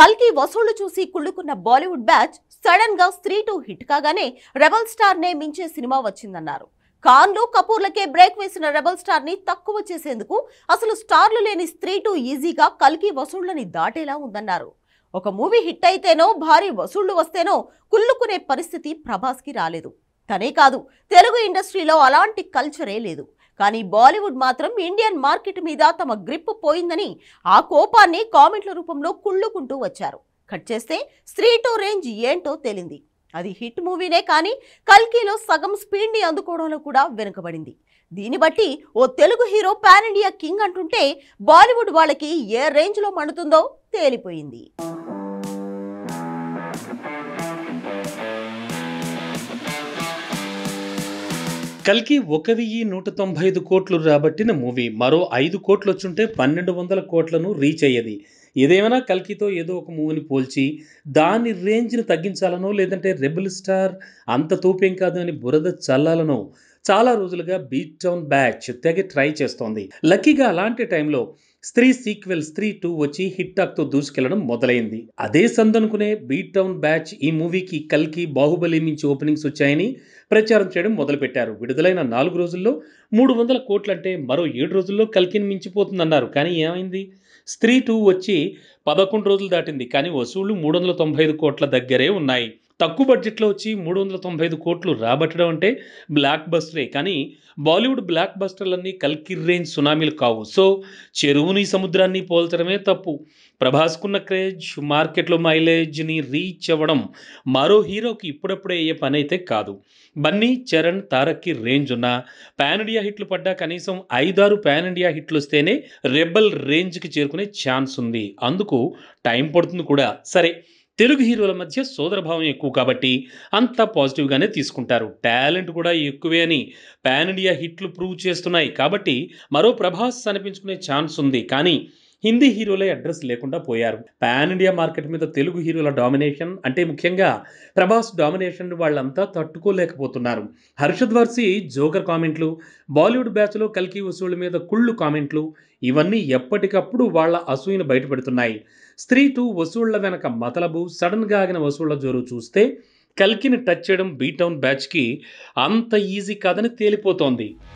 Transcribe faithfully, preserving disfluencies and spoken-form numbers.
కల్కి వసూళ్లు చూసి కుళ్ళుకున్న బాలీవుడ్ బ్యాచ్ సడన్ గా స్త్రీ టూ హిట్ కాగానే రెబల్ స్టార్ నే మించే సినిమా వచ్చిందన్నారు. ఖాన్లు కపూర్లకే బ్రేక్ వేసిన రెబల్ స్టార్ ని తక్కువ చేసేందుకు అసలు స్టార్లు లేని స్త్రీ టూ ఈజీగా కల్కి వసూళ్లని దాటేలా ఉందన్నారు. ఒక మూవీ హిట్ అయితేనో భారీ వసూళ్లు వస్తేనో కుళ్ళుకునే పరిస్థితి ప్రభాస్ కి రాలేదు. తనే కాదు, తెలుగు ఇండస్ట్రీలో అలాంటి కల్చరే లేదు. కానీ బాలీవుడ్ మాత్రం ఇండియన్ మార్కెట్ మీద తమ గ్రిప్ పోయిందని ఆ కోపాన్ని కామెంట్ల రూపంలో కుళ్ళుకుంటూ వచ్చారు. కట్ చేస్తే స్త్రీ టూ రేంజ్ ఏంటో తేలింది. అది హిట్ మూవీనే కానీ కల్కిలో సగం స్పీడ్ ని అందుకోవడంలో కూడా వెనుకబడింది. దీన్ని బట్టి ఓ Telugu hero pan India king అంటుంటే బాలీవుడ్ వాళ్ళకి ఏ రేంజ్ లో మండుతుందో తేలిపోయింది. కల్కి ఒక వెయ్యి నూట తొంభై ఐదు కోట్లు రాబట్టిన మూవీ మరో ఐదు కోట్లు వచ్చుంటే పన్నెండు వందల కోట్లను రీచ్ అయ్యేది. ఏదేమైనా కల్కితో ఏదో ఒక మూవీని పోల్చి దాని రేంజ్ని తగ్గించాలనో లేదంటే రెబల్ స్టార్ అంత తోపేం కాదు అని బురద చల్లాలనో చాలా రోజులుగా బీట్ డౌన్ బ్యాచ్ తెగ ట్రై చేస్తోంది. లక్కీగా అలాంటి టైంలో స్త్రీ సీక్వెల్ స్త్రీ టూ వచ్చి హిట్ టాక్తో దూసుకెళ్లడం మొదలైంది. అదే సందనుకునే బీట్ డౌన్ బ్యాచ్ ఈ మూవీకి కల్కి బాహుబలి మించి ఓపెనింగ్స్ వచ్చాయని ప్రచారం చేయడం మొదలుపెట్టారు. విడుదలైన నాలుగు రోజుల్లో మూడు వందల కోట్లంటే మరో ఏడు రోజుల్లో కల్కిని మించిపోతుందన్నారు. కానీ ఏమైంది? స్త్రీ టూ వచ్చి పదకొండు రోజులు దాటింది, కానీ వసూళ్లు మూడు వందల తొంభై ఐదు కోట్ల దగ్గరే ఉన్నాయి. తక్కువ బడ్జెట్లో వచ్చి మూడు వందల తొంభై ఐదు కోట్లు రాబట్టడం అంటే బ్లాక్ బస్టరే. కానీ బాలీవుడ్ బ్లాక్ బస్టర్లన్నీ కల్కి రేంజ్ సునామీలు కావు. సో చెరువుని సముద్రాన్ని పోల్చడమే తప్పు. ప్రభాస్కున్న క్రేజ్, మార్కెట్లో మైలేజ్ని రీచ్ అవ్వడం మరో హీరోకి ఇప్పుడప్పుడే అయ్యే పని అయితే కాదు. బన్నీ, చరణ్, తారక్కి రేంజ్ ఉన్న పాన్ ఇండియా హిట్లు పడ్డా కనీసం ఐదారు పాన్ ఇండియా హిట్లు వస్తేనే రెబల్ రేంజ్కి చేరుకునే ఛాన్స్ ఉంది. అందుకు టైం పడుతుంది కూడా. సరే, తెలుగు హీరోల మధ్య సోదరభావం ఎక్కువ కాబట్టి అంతా పాజిటివ్గానే తీసుకుంటారు. టాలెంట్ కూడా ఎక్కువే అని పాన్ ఇండియా హిట్లు ప్రూవ్ చేస్తున్నాయి. కాబట్టి మరో ప్రభాస్ అనిపించుకునే ఛాన్స్ ఉంది. కానీ హిందీ హీరోలే అడ్రస్ లేకుండా పోయారు. పాన్ ఇండియా మార్కెట్ మీద తెలుగు హీరోల డామినేషన్ అంటే ముఖ్యంగా ప్రభాస్ డామినేషన్ వాళ్ళంతా తట్టుకోలేకపోతున్నారు. హర్షద్ వార్సి జోకర్ కామెంట్లు, బాలీవుడ్ బ్యాచ్లో కల్కి వసూళ్ల మీద కుళ్ళు కామెంట్లు ఇవన్నీ ఎప్పటికప్పుడు వాళ్ళ అసూయను బయటపెడుతున్నాయి. స్త్రీ టూ వసూళ్ల వెనక మతలబు, సడన్గా ఆగిన వసూళ్ల జోరు చూస్తే కల్కిని టచ్ చేయడం బీట్ డౌన్ బ్యాచ్కి అంత ఈజీ కాదని తేలిపోతోంది.